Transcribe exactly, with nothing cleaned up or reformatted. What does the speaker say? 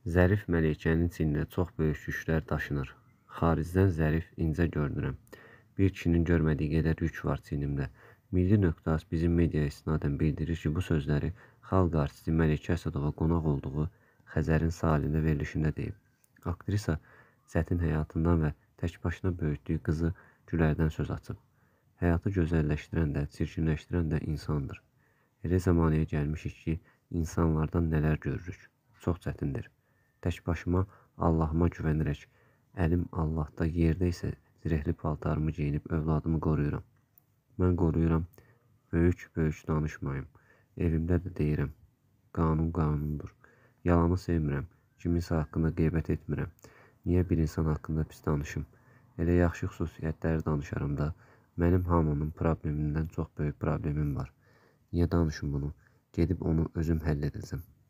Zərif Məleykənin çiynində çox böyük yüklər daşınır. Xaricdən zərif, incə görünürəm. Bir kişinin görmədiyi qədər yük var çiynimdə. Milli.az bizim mediaya istinadən bildirir ki, bu sözləri xalq artisti Məleykə Əsədova qonaq olduğu Xəzərin sahilində verilişində deyib. Aktrisa çətin həyatından və tək başına böyütdüyü qızı Gülərdən söz açıb. Həyatı gözəlləşdirən də, çirkinləşdirən də insandır. Elə zamanəyə gəlmişik ki, insanlardan nələr görürük. Çox çətindir. Tək başıma Allahıma güvənərək, əlim Allahda, yerdə isə zirehli paltarımı geyinib övladımı qoruyuram. Mən qoruyuram, böyük-böyük danışmayım. Evimdə də deyirəm, qanun qanundur. Yalanı sevmirəm, kiminsə haqqında qeybət etmirəm. Niyə bir insan haqqında pis danışım? Elə yaxşı xüsusiyyətləri danışaram da, mənim hamının problemindən çox böyük problemim var. Niyə danışım bunu? Gedib onu özüm həll edəcəm.